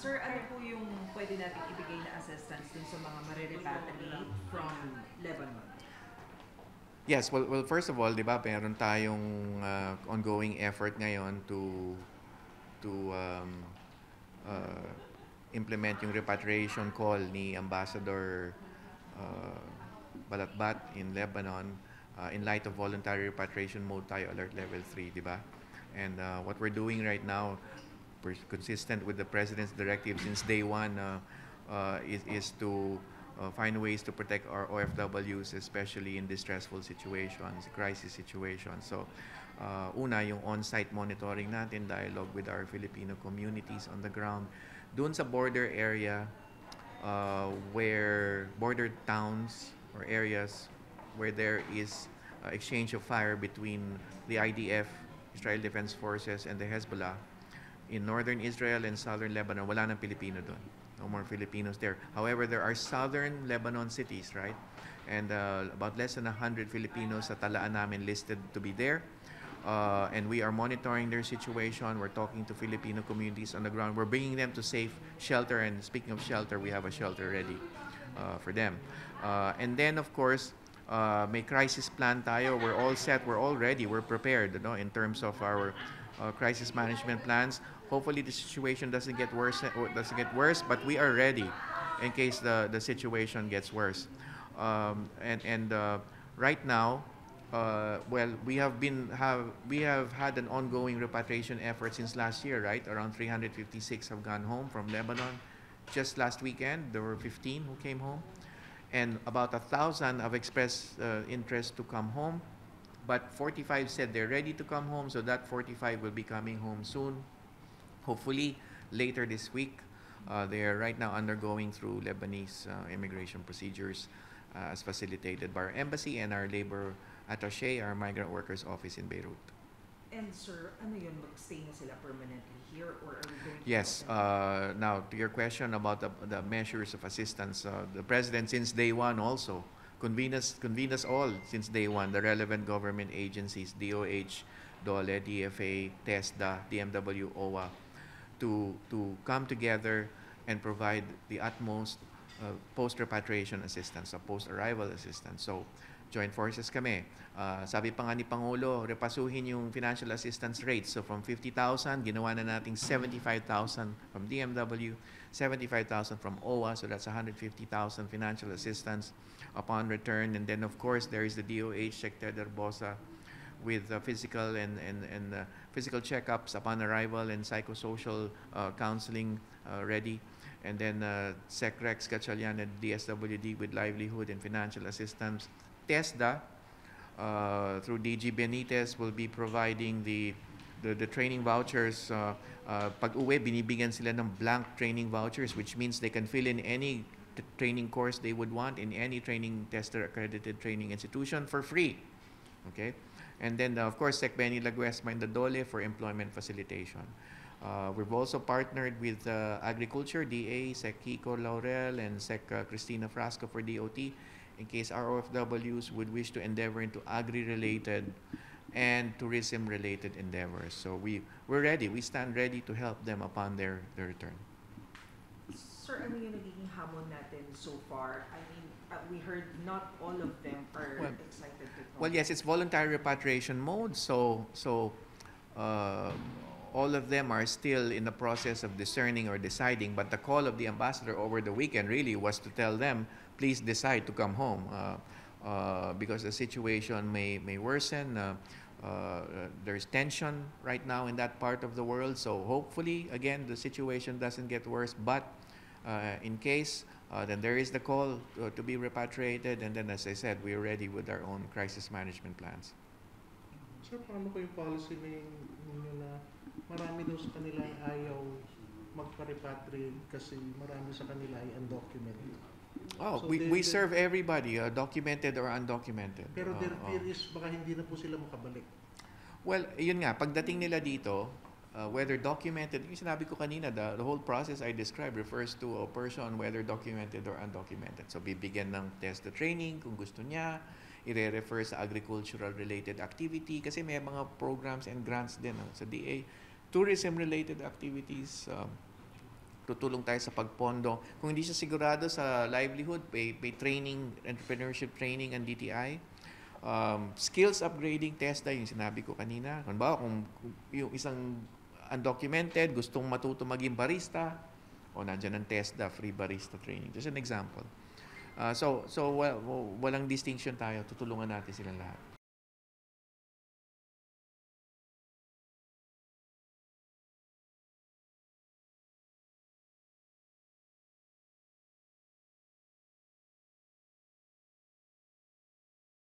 Sir, ano po yung pwede natin ibigay na assistance dun sa mga marirepatriate from Lebanon? Yes, well, first of all, di ba, meron tayong ongoing effort ngayon to uh, implement yung repatriation call ni Ambassador uh, Balatbat in Lebanon in light of voluntary repatriation mode tayo, alert level 3, di ba? And what we're doing right now, consistent with the President's directive since day one, is to find ways to protect our OFWs, especially in distressful situations, crisis situations. So, una, yung on-site monitoring natin, dialogue with our Filipino communities on the ground. Doon sa border area, where border towns or areas where there is exchange of fire between the IDF, Israel Defense Forces, and the Hezbollah, in northern Israel and southern Lebanon, wala nang Pilipino doon. No more Filipinos there. However, there are southern Lebanon cities, right? And about less than 100 Filipinos sa talaan namin listed to be there. And we are monitoring their situation. We're talking to Filipino communities on the ground. We're bringing them to safe shelter. And speaking of shelter, we have a shelter ready for them. And then, of course, may crisis plan tayo. We're all set. We're all ready. We're prepared, you know, in terms of our crisis management plans. Hopefully, the situation doesn't get worse. But we are ready in case the situation gets worse. And right now, well, we have had an ongoing repatriation effort since last year, right? Around 356 have gone home from Lebanon. Just last weekend, there were 15 who came home, and about 1,000 have expressed interest to come home. But 45 said they're ready to come home, so that 45 will be coming home soon. Hopefully, later this week. They are right now undergoing through Lebanese immigration procedures as facilitated by our embassy and our labor attaché, our migrant workers office in Beirut. And sir, ano yun, mag-stay na sila permanently here or are we going to Yes. Now, to your question about the measures of assistance, the President since day one also convened us all since day one, the relevant government agencies, DOH, DOLE, DFA, TESDA, DMW, OWA, to come together and provide the utmost post-repatriation assistance, post-arrival assistance. So, joint forces kami. Sabi pa nga ni Pangulo, repasuhin yung financial assistance rates. So, from 50,000, ginawa na nating 75,000 from DMW, 75,000 from OWA, so that's 150,000 financial assistance upon return. And then, of course, there is the DOH, Secretary Darbosa, with physical and physical checkups upon arrival and psychosocial counseling ready. And then Sec Rex Gatchalian at DSWD with livelihood and financial assistance. TESDA, through DG Benitez, will be providing the training vouchers. Pag uwi, binibigyan sila ng blank training vouchers, which means they can fill in any training course they would want in any training tester accredited training institution for free. Okay? And then, of course, Sec Benny Laguesma in the DOLE for employment facilitation. We've also partnered with Agriculture, DA, Sec Kiko Laurel, and Sec Cristina Frasco for DOT in case our OFWs would wish to endeavor into agri-related and tourism-related endeavors. So we're ready. We stand ready to help them upon their return. Sir, ano yung nagiging hamon natin so far? I mean, we heard not all of them are excited to come. Well, yes, it's voluntary repatriation mode. So all of them are still in the process of discerning or deciding. But the call of the ambassador over the weekend really was to tell them, please decide to come home because the situation may worsen. There's tension right now in that part of the world. So hopefully, again, the situation doesn't get worse. But in case, then there is the call to be repatriated. And then, as I said, we're ready with our own crisis management plans. Sir, paano ko yung policy ninyo na marami daw sa kanila ayaw magpa-repatriate kasi marami sa kanila ay undocumented? Oh, So we serve everybody, documented or undocumented. Pero their fear is baka hindi na po sila makabalik. Well, yun nga, pagdating nila dito, whether documented, yung sinabi ko kanina, the whole process I described refers to a person whether documented or undocumented. So, bibigyan ng test the training kung gusto niya, i-refer sa agricultural-related activity kasi may mga programs and grants din sa DA. Tourism-related activities, tutulong tayo sa pagpondo. Kung hindi siya sigurado sa livelihood, may training, entrepreneurship training ang DTI. Skills upgrading TESDA, yung sinabi ko kanina. Kung yung isang undocumented, gustong matuto maging barista, nandyan ang TESDA, free barista training. Just an example. So walang distinction tayo. Tutulungan natin silang lahat.